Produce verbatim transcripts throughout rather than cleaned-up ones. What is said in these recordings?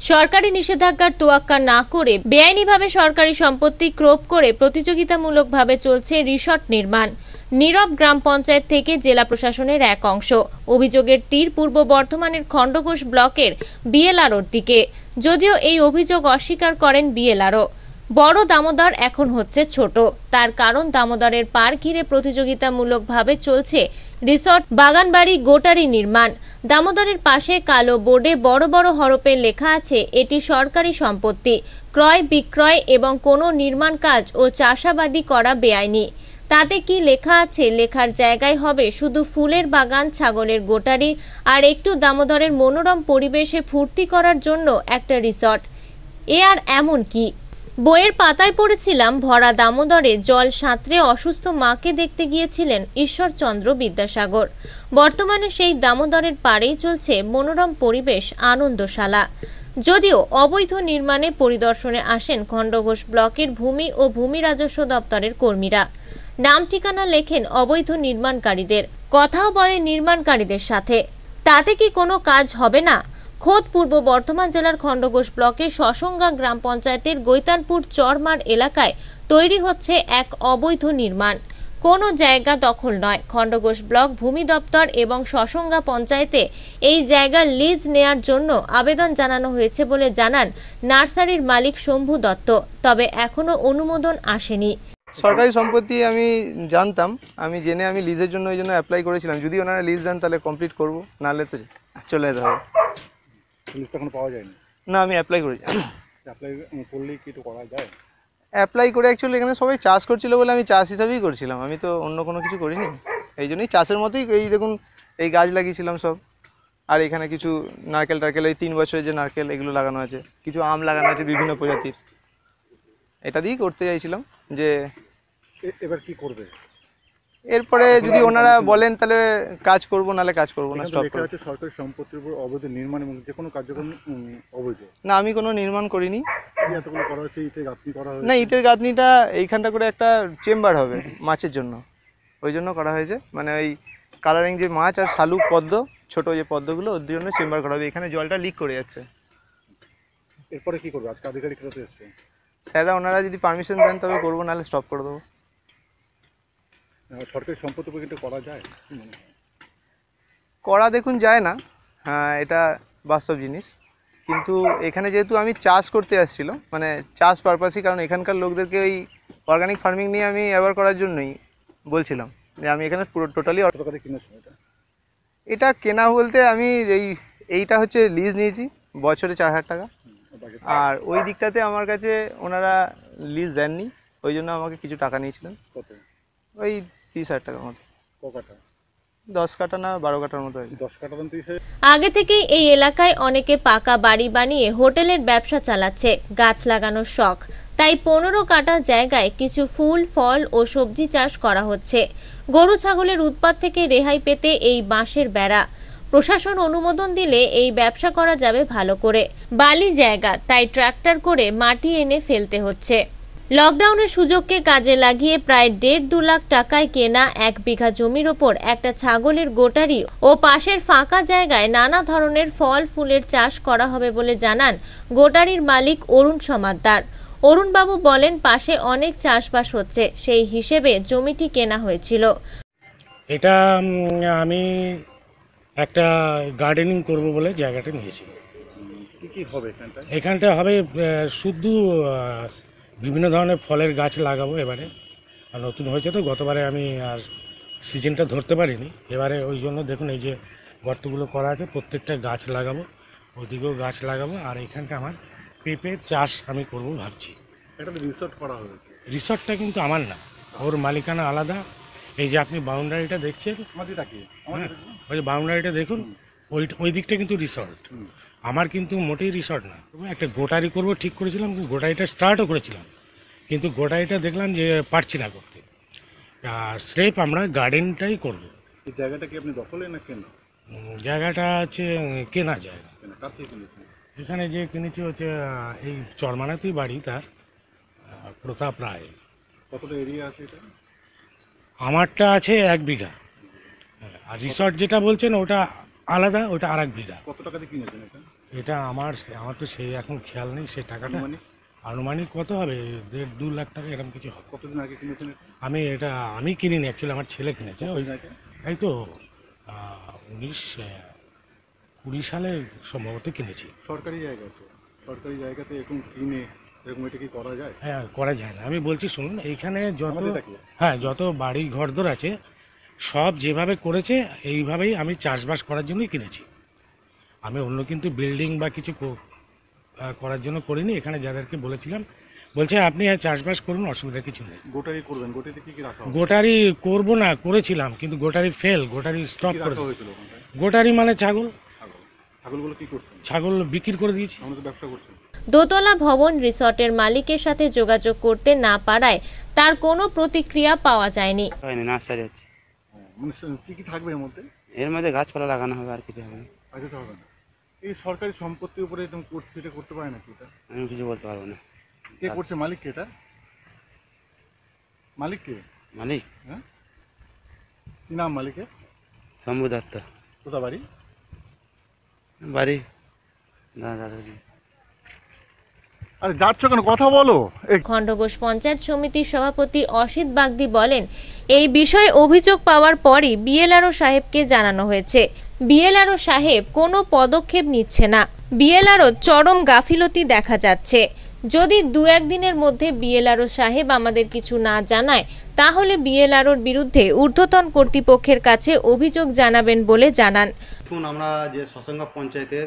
সরকারি নিষেধাজ্ঞার তোয়াক্কা না করে বেআইনিভাবে সরকারি সম্পত্তি ক্রোপ করে প্রতিযোগিতামূলকভাবে চলছে রিসর্ট নির্মাণ। নীরব গ্রাম পঞ্চায়েত থেকে জেলা প্রশাসনের এক অংশ অভিযোগের তীর পূর্ব বর্ধমানের খণ্ডঘোষ ব্লকের বিএলআরওর দিকে। যদিও এই অভিযোগ অস্বীকার করেন বিএলআরও। বড় দামোদর এখন হচ্ছে ছোট, তার কারণ দামোদরের পার ঘিরে প্রতিযোগিতামূলকভাবে চলছে রিসর্ট, বাগানবাড়ি, গোটারি নির্মাণ। দামোদরের পাশে কালো বোর্ডে বড় বড় হরফে লেখা আছে এটি সরকারি সম্পত্তি, ক্রয় বিক্রয় এবং কোনো নির্মাণ কাজ ও চাষাবাদি করা বেআইনি। তাতে কি লেখা আছে? লেখার জায়গায় হবে শুধু ফুলের বাগান, ছাগলের গোটারি আর একটু দামোদরের মনোরম পরিবেশে ফুর্তি করার জন্য একটা রিসর্ট। এ আর এমন কি? বইয়ের পাতায় পড়েছিলাম ভরা দামোদরে জল সাঁতরে অসুস্থ মাকে দেখতে গিয়েছিলেন ঈশ্বরচন্দ্র বিদ্যাসাগর। বর্তমানে সেই দামোদরের পাড়েই চলছে মনোরম পরিবেশ আনন্দশালা। যদিও অবৈধ নির্মাণে পরিদর্শনে আসেন খণ্ডঘোষ ব্লকের ভূমি ও ভূমি রাজস্ব দপ্তরের কর্মীরা। নাম ঠিকানা লেখেন অবৈধ নির্মাণকারীদের, কথাও বলে নির্মাণকারীদের সাথে। তাতে কি কোনো কাজ হবে না? খোদ পূর্ব বর্ধমান জেলার খণ্ডঘোষ ব্লকের শশঙ্গা গ্রাম পঞ্চায়েতের গৈতানপুর চরমার এলাকায় তৈরি হচ্ছে এক অবৈধ নির্মাণ। কোনো জায়গা দখল নয়। খণ্ডঘোষ ব্লক ভূমি দপ্তর এবং শশঙ্গা পঞ্চায়েতে এই জায়গার লিজ নেয়ার জন্য আবেদন জানানো হয়েছে বলে জানান নার্সারির মালিক শম্ভু দত্ত। তবে এখনো অনুমোদন আসেনি। সরকারি সম্পত্তি আমি জানতাম, আমি জেনে আমি লিজের জন্য ওই জন্য অ্যাপ্লাই করেছিলাম। যদি ওনারা লিজ দেন তাহলে কমপ্লিট করব, নাহলে তো চলে যেতে হবে। লিস্ট এখনো পাওয়া যায়নি? না, আমি অ্যাপ্লাই করেছি। অ্যাপ্লাই করলেই কি একটু করা যায়? অ্যাপ্লাই করে অ্যাকচুয়ালি এখানে সবাই চাষ করছিল বলে আমি চাষ হিসাবেই করছিলাম, আমি তো অন্য কোনো কিছু করিনি। এই জন্যই চাষের মতোই এই দেখুন এই গাছ লাগিয়েছিলাম সব। আর এখানে কিছু নারকেল টারকেল, এই তিন বছরের যে নারকেল এগুলো লাগানো আছে, কিছু আম লাগানো আছে বিভিন্ন প্রজাতির। এটা দিয়েই করতে চাইছিলাম যে এবার কি করবে। এরপরে যদি ওনারা বলেন তাহলে কাজ করব, নাহলে কাজ করব না, স্টপ করব। সরকারি সম্পত্তির উপর অবৈধ নির্মাণ এবং যে কোনো কার্যক্রম অবৈধ। না, আমি কোনো নির্মাণ করিনি। এতগুলো করা হচ্ছে, ইটের গাঁথনি করা হয়েছে। না, ইটের গাঁথনিটা এইখানটা করে একটা চেম্বার হবে মাছের জন্য, ওই জন্য করা হয়েছে। মানে ওই কালারিং যে মাছ আর শালুক পদ্ম, ছোট যে পদ্মগুলো, ওর জন্য চেম্বার করা হবে। এখানে জলটা লিক করে যাচ্ছে। এরপরে কি করবে? আজকে আধিকারিকরা তো এসছে। স্যাররা ওনারা যদি পারমিশন দেন তবে করবো, নাহলে স্টপ করে দেবো। সরকারি সম্পত্তি উপর কিন্তু করা যায়? করা দেখুন যায় না, হ্যাঁ এটা বাস্তব জিনিস। কিন্তু এখানে যেহেতু আমি চাষ করতে আসছিলাম, মানে চাষ পারপাসই, কারণ এখানকার লোকদেরকে ওই অর্গানিক ফার্মিং নিয়ে আমি অ্যাওয়ার করার জন্যই বলছিলাম যে আমি এখানে পুরো টোটালি। এটা এটা কেনা বলতে আমি এই এইটা হচ্ছে লিজ নিয়েছি বছরে চার হাজার টাকা। আর ওই দিকটাতে আমার কাছে ওনারা লিজ দেননি, ওই জন্য আমাকে কিছু টাকা নিয়েছিলেন। কত? ওই তিরিশ হাজার টাকার মতো। ক কাঠা? দশ কাঠা না বারো কাঠার মতো। দশ কাঠা দাম তিরিশ হাজার। আগে থেকেই এই এলাকায় অনেকে পাকা বাড়ি বানিয়ে হোটেলের ব্যবসা চালাচ্ছে, গাছ লাগানোর শখ। তাই পনেরো কাঠা জায়গায় কিছু ফুল, ফল ও সবজি চাষ করা হচ্ছে। গরু ছাগলের উৎপাত থেকে রেহাই পেতে এই বাঁশের বেড়া। প্রশাসন অনুমোদন দিলে এই ব্যবসা করা যাবে ভালো করে। বালি জায়গা, তাই ট্রাক্টর করে মাটি এনে ফেলতে হচ্ছে। লকডাউনের সুযোগকে কাজে লাগিয়ে প্রায় দেড় দু লাখ টাকায় কেনা এক বিঘা জমির ওপর একটা ছাগলের গোটারি ও পাশের ফাঁকা জায়গায় নানা ধরনের ফল ফুলের চাষ করা হবে বলে জানান গোটারির মালিক অরুণ সমাদ্দার। অরুণবাবু বলেন, পাশে অনেক চাষবাস হচ্ছে, সেই হিসেবে জমিটি কেনা হয়েছিল। এটা আমি একটা গার্ডেনিং করব বলে জায়গাটা নিয়েছি। কি কি হবে এখানটা? এখানটা হবে শুধু বিভিন্ন ধরনের ফলের গাছ লাগাবো। এবারে নতুন হয়েছে তো, গতবারে আমি আর সিজনটা ধরতে পারিনি। এবারে ওই জন্য দেখুন এই যে গর্তগুলো করা আছে, প্রত্যেকটা গাছ লাগাবো, ওদিকেও গাছ লাগাবো। আর এখানটা আমার পেঁপের চাষ আমি করব ভাবছি। এটা তো রিসর্ট করা হবে। রিসর্টটা কিন্তু আমার না, ওর মালিকানা আলাদা। এই যে আপনি বাউন্ডারিটা দেখছেন, ওই যে বাউন্ডারিটা দেখুন, ওই ওই দিকটা কিন্তু রিসর্ট। আমার কিন্তু মোটেই রিসর্ট না। একটা গোটারি করব ঠিক করেছিলাম, গোটারিটা স্টার্টও করেছিলাম, কিন্তু গোটারিটা দেখলাম যে পারছি না করতে। আর স্রেফ আমরা গার্ডেনটাই করব। এই জায়গাটা কি আপনি দখলে না কেনা? জায়গাটা হচ্ছে কেনা জায়গা। কার থেকে কিনেছেন? এখানে যে কিনেছি হচ্ছে এই চরমানাতেই বাড়ি, তার প্রতাপ রায়। কতটা এরিয়া আছে এটা? আমারটা আছে এক বিঘা, আর রিসর্ট যেটা বলছেন ওটা আলাদা, ওটা আর এক বিঘা। কত টাকা দিয়ে কিনেছেন এটা? এটা আমার আমার তো সেই এখন খেয়াল নেই সেই টাকাটা আনুমানিক আনুমানিক কত হবে, দেড় দু লাখ টাকা এরকম কিছু হবে। কতদিন আগে কিনেছেন এটা? আমি এটা আমি কিনিনি, অ্যাকচুয়ালি আমার ছেলে কিনেছে। ওই কতদিন আগে? এই তো আহ, উনিশ আহ, কুড়ি সালে সম্ভবত কিনেছি। সরকারি জায়গা তো, সরকারি জায়গাতে এরকম কিনে এরকম এটা কি করা যায়? হ্যাঁ, করা যায় না। আমি বলছি শুনুন, এইখানে যত আমাদের এটা কি? হ্যাঁ যত বাড়ি ঘরদোর আছে সব যেভাবে করেছে এইভাবেই আমি চাষবাস করার জন্যই কিনেছি। আমি অন্য কিন্তু বিল্ডিং বা কিছু কো- আহ, করার জন্য করিনি। এখানে যাদেরকে বলেছিলাম বলছে আপনি আর চাষবাস করুন, অসুবিধা কিছু নেই। গোটারি করবেন, গোটারিতে কি কি রাখা হবে? গোটারি করব না, করেছিলাম কিন্তু গোটারি ফেল, গোটারি স্টপ কি করে রাখা দিয়েছি। হয়েছিল ওখানটায়? গোটারি মানে ছাগল, ছাগল। ছাগলগুলো কি করছেন? ছাগল বিক্রি করে দিয়েছি। আমরা তো ব্যবসা করছেন। দোতলা ভবন রিসর্টের মালিকের সাথে যোগাযোগ করতে না পারায় তার কোনো প্রতিক্রিয়া পাওয়া যায়নি। হয়নি, নার্সারি হচ্ছে। ও, মানে সে- কি কি থাকবে এর মধ্যে? এর মধ্যে গাছপালা লাগানো হবে, আর কিছু হবে না। আগে তো হবে না। এই সরকারি সম্পত্তির উপরে এরকম করছে, এটা করতে পারে নাকি এটা? আমি কিছু বলতে পারবো না। কে করছে? মালিক কে এটা? মালিক কে? মালিক হ্যাঁ, কি নাম মালিকের? শম্ভু দত্ত। কোথা বাড়ি? বাড়ি দাদা দাদি। আরে যাচ্ছ কেন, কথা বলো। এই খণ্ডঘোষ পঞ্চায়েত সমিতির সভাপতি অসিত বাগদি বলেন, এই বিষয়ে অভিযোগ পাওয়ার পরই বিএলআরও সাহেবকে জানানো হয়েছে। বিএলআরও সাহেব কোনো পদক্ষেপ নিচ্ছে না। বিএলআরও চরম গাফিলতি দেখা যাচ্ছে। যদি দু একদিনের মধ্যে বিএলআরও সাহেব আমাদের কিছু না জানায় তাহলে বিএলআরওর বিরুদ্ধে ঊর্ধ্বতন কর্তৃপক্ষের কাছে অভিযোগ জানাবেন বলে জানান। দেখুন, আমরা যে সসঙ্গ পঞ্চায়েতের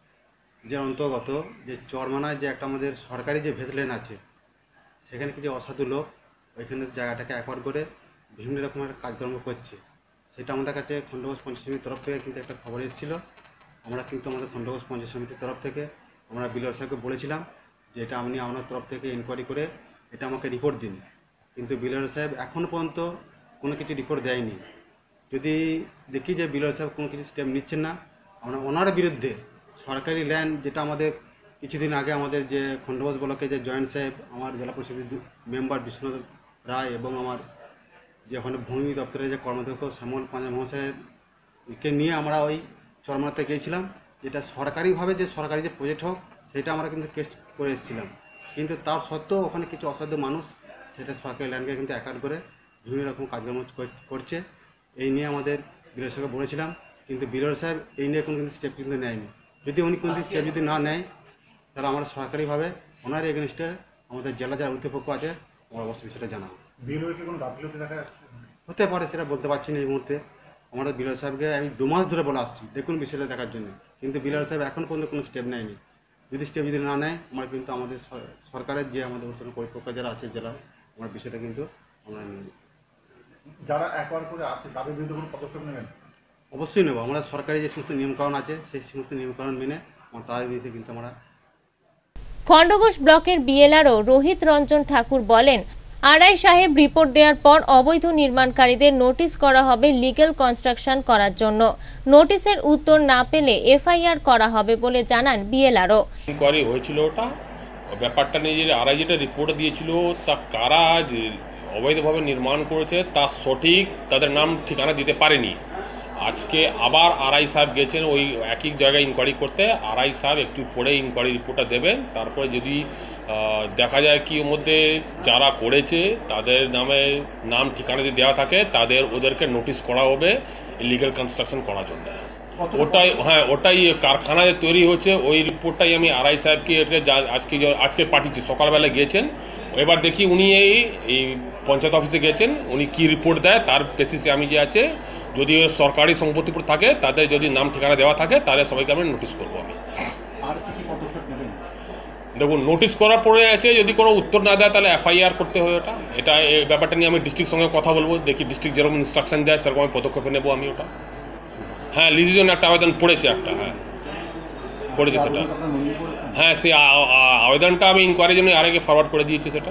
যে অন্তর্গত যে চরমানায় যে একটা আমাদের সরকারি যে ভেসলেন আছে, সেখানে কিছু অসাধু লোক ওইখানে জায়গাটাকে অ্যাকোয়ার করে বিভিন্ন রকমের কাজকর্ম করছে। সেটা আমাদের কাছে খণ্ডঘোষ পঞ্চায়েত সমিতির তরফ থেকে কিন্তু একটা খবর এসেছিল। আমরা কিন্তু আমাদের খণ্ডঘোষ পঞ্চায়েত সমিতির তরফ থেকে আমরা বিএলআর সাহেবকে বলেছিলাম যে এটা আপনি আপনার তরফ থেকে ইনকোয়ারি করে এটা আমাকে রিপোর্ট দিন, কিন্তু বিএলআর সাহেব এখনও পর্যন্ত কোনো কিছু রিপোর্ট দেয়নি। যদি দেখি যে বিএলআর সাহেব কোনো কিছু স্টেপ নিচ্ছেন না, আমরা ওনার বিরুদ্ধে সরকারি ল্যান্ড যেটা আমাদের কিছুদিন আগে আমাদের যে খণ্ডঘোষ ব্লকে যে জয়েন্ট সাহেব, আমার জেলা পরিষদের মেম্বার বিশ্বনাথ রায় এবং আমার যে ওখানে ভূমি দপ্তরের যে কর্মাধ্যক্ষ শ্যামল পাঁজা মহাশয়কে নিয়ে আমরা ওই চরমানাতে গিয়েছিলাম, যেটা সরকারিভাবে যে সরকারি যে প্রজেক্ট হোক সেটা আমরা কিন্তু কেস করে এসেছিলাম। কিন্তু তার সত্ত্বেও ওখানে কিছু অসাধু মানুষ সেটা সরকারি ল্যান্ডকে কিন্তু অ্যাকাউন্ট করে বিভিন্ন রকম কাজকর্ম করছে। এই নিয়ে আমাদের বিএলআর সাহেবকে বলেছিলাম, কিন্তু বিএলআর সাহেব এই নিয়ে কোনো কিন্তু স্টেপ কিন্তু নেয়নি। যদি উনি কোনো স্টেপ যদি না নেয় তাহলে আমরা সরকারিভাবে ওনার এগেনস্টে আমাদের জেলা যারা কর্তৃপক্ষ আছে আমরা অবশ্যই সেটা জানাবো। বিএলও কি কোনো গাফিলতি দেখা যাচ্ছে? হতে পারে, সেটা বলতে পারছি না এই মুহূর্তে। আমরা বিএলআর সাহেবকে আমি দু মাস ধরে বলে আসছি দেখুন বিষয়টা দেখার জন্য, কিন্তু বিএলআর সাহেব এখন পর্যন্ত কোনো স্টেপ নেয়নি। যদি স্টেপ যদি না নেয় আমরা কিন্তু আমাদের সরকারের যে আমাদের উচ্চ কর্তৃপক্ষ যারা আছে জেলা, আমরা বিষয়টা কিন্তু আমরা নিয়ে নিই। যারা অ্যাকোয়ার করে আছে তাদের বিরুদ্ধে কোনো পদক্ষেপ নেবেন? অবশ্যই নেব। আমরা সরকারি যে সমস্ত নিয়মকানুন আছে সেই সমস্ত নিয়মকানুন মেনে আমরা তাদের বিরুদ্ধে কিন্তু আমরা। খণ্ডঘোষ ব্লকের বিএলআরও রোহিত রঞ্জন ঠাকুর বলেন, আরআই সাহেব রিপোর্ট দেওয়ার পর অবৈধ নির্মাণকারীদের নোটিশ করা হবে লিগ্যাল কনস্ট্রাকশন করার জন্য। নোটিশের উত্তর না পেলে এফআইআর করা হবে বলে জানান বিএলআরও। ইনকোয়ারি হয়েছিল, ওটা ব্যাপারটা নিয়ে যে আরআই যেটা রিপোর্ট দিয়েছিল তা কারা যে অবৈধভাবে নির্মাণ করেছে তা সঠিক তাদের নাম ঠিকানা দিতে পারেনি। আজকে আবার আরআই সাহেব গেছেন ওই একই জায়গায় ইনকোয়ারি করতে। আরআই সাহেব একটু পরে ইনকোয়ারি রিপোর্টটা দেবেন, তারপরে যদি দেখা যায় কি ওর মধ্যে যারা করেছে তাদের নামে নাম ঠিকানা যদি দেওয়া থাকে তাদের ওদেরকে নোটিশ করা হবে ইলিগাল কনস্ট্রাকশন করার জন্য। ওটাই হ্যাঁ ওটাই কারখানায় তৈরি হচ্ছে, ওই রিপোর্টটাই আমি আরআই সাহেবকে এটা আজকে আজকে পাঠিয়েছি, সকালবেলা গিয়েছেন। এবার দেখি উনি এই এই পঞ্চায়েত অফিসে গেছেন, উনি কি রিপোর্ট দেয় তার বেসিসে আমি যে আছে, যদি সরকারি সম্পত্তির উপর থাকে তাদের যদি নাম ঠিকানা দেওয়া থাকে তাহলে সবাইকে আমি নোটিশ করবো আমি। আর কি কি পদক্ষেপ নেবেন? দেখুন, নোটিশ করার পরে আছে, যদি কোনো উত্তর না দেয় তাহলে এফআইআর করতে হবে। ওটা এটা এই ব্যাপারটা নিয়ে আমি ডিস্ট্রিক্ট সঙ্গে কথা বলবো, দেখি ডিস্ট্রিক্ট যেরকম ইনস্ট্রাকশন দেয় সেরকম আমি পদক্ষেপ নেবো আমি ওটা। হ্যাঁ, লিজের জন্য একটা আবেদন পড়েছে, একটা হ্যাঁ পড়েছে সেটা। আপনার নথি করেছেন? হ্যাঁ, সেই আবেদনটা আমি ইনকোয়ারির জন্য আর আগে ফরওয়ার্ড করে দিয়েছি সেটা।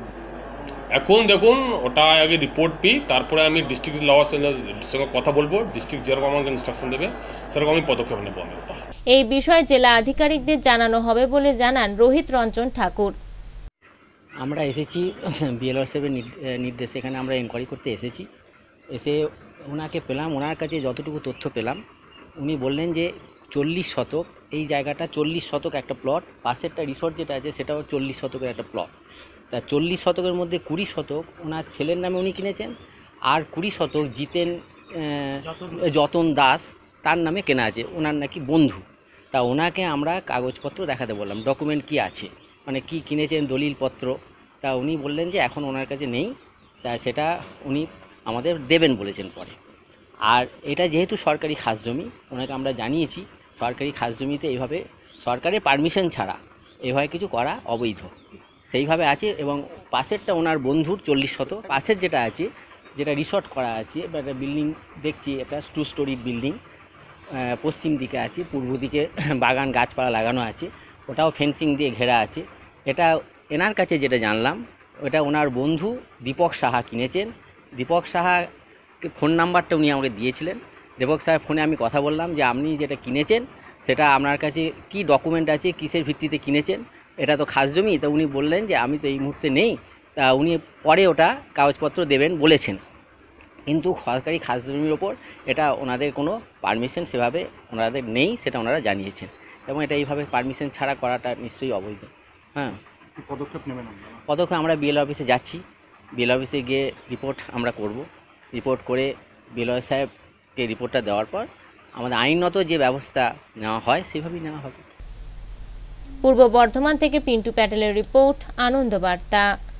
এখন দেখুন ওটা আগে রিপোর্ট পেয়ে তারপরে আমি ডিস্ট্রিক্ট লওয়ার সঙ্গে কথা বলবো, ডিস্ট্রিক্ট যেরকম আমাকে ইনস্ট্রাকশন দেবে সেরকম আমি পদক্ষেপ নেবো আমি ওটা। এই বিষয়ে জেলা আধিকারিকদের জানানো হবে বলে জানান রোহিত রঞ্জন ঠাকুর। আমরা এসেছি বিএলআর সাহেবের নির্দেশে, এখানে আমরা এনকোয়ারি করতে এসেছি। এসে ওনাকে পেলাম, ওনার কাছে যতটুকু তথ্য পেলাম উনি বললেন যে চল্লিশ শতক এই জায়গাটা চল্লিশ শতক একটা প্লট, পাশেরটা রিসর্ট যেটা আছে সেটাও চল্লিশ শতকের একটা প্লট। তা চল্লিশ শতকের মধ্যে কুড়ি শতক ওনার ছেলের নামে উনি কিনেছেন, আর কুড়ি শতক জিতেন আহ, যতন দাস তার নামে কেনা আছে, ওনার নাকি বন্ধু। তা ওনাকে আমরা কাগজপত্র দেখাতে বললাম, ডকুমেন্ট কি আছে, মানে কি কিনেছেন, দলিলপত্র। তা উনি বললেন যে এখন ওনার কাছে নেই, তা সেটা উনি আমাদের দেবেন বলেছেন পরে। আর এটা যেহেতু সরকারি খাস জমি, ওনাকে আমরা জানিয়েছি সরকারি খাস জমিতে এইভাবে সরকারের পারমিশন ছাড়া এভাবে কিছু করা অবৈধ, সেইভাবে আছে। এবং পাশেরটা ওনার বন্ধুর চল্লিশ শতক, পাশের যেটা আছে যেটা রিসর্ট করা আছে বা একটা বিল্ডিং দেখছি, একটা টু স্টোরি বিল্ডিং পশ্চিম দিকে আছে, পূর্ব দিকে বাগান গাছপালা লাগানো আছে, ওটাও ফেন্সিং দিয়ে ঘেরা আছে। এটা এনার কাছে যেটা জানলাম, ওটা ওনার বন্ধু দীপক সাহা কিনেছেন। দীপক সাহা ফোন নাম্বারটা উনি আমাকে দিয়েছিলেন। দীপক সাহেব ফোনে আমি কথা বললাম যে আপনি যেটা কিনেছেন সেটা আপনার কাছে কি ডকুমেন্ট আছে, কিসের ভিত্তিতে কিনেছেন, এটা তো খাস জমি। তা উনি বললেন যে আমি তো এই মুহূর্তে নেই, তা উনি পরে ওটা কাগজপত্র দেবেন বলেছেন। কিন্তু সরকারি খাস জমির ওপর এটা ওনাদের কোনো পারমিশন সেভাবে ওনাদের নেই, সেটা ওনারা জানিয়েছেন। এবং এটা এইভাবে পারমিশন ছাড়া করাটা নিশ্চয়ই অবৈধ। হ্যাঁ, কি পদক্ষেপ নেবেন আপনারা? পদক্ষেপ আমরা বিএল অফিসে যাচ্ছি, বিএল অফিসে গিয়ে রিপোর্ট আমরা করব। রিপোর্ট করে বিএলও সাহেবকে রিপোর্টটা দেওয়ার পর আমাদের আইনত যে ব্যবস্থা নেওয়া হয় সেভাবেই নেওয়া হবে। পূর্ব বর্ধমান থেকে পিন্টু প্যাটেলের রিপোর্ট, আনন্দ বার্তা।